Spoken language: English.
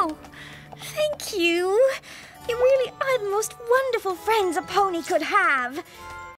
Oh, thank you. You really are the most wonderful friends a pony could have.